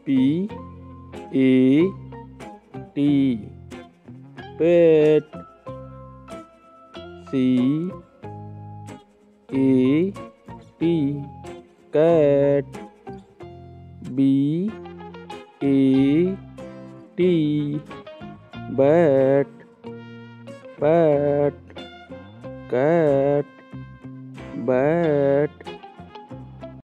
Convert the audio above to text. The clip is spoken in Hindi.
P A T pet. C A T cat. B A T bat. Bat cat bat.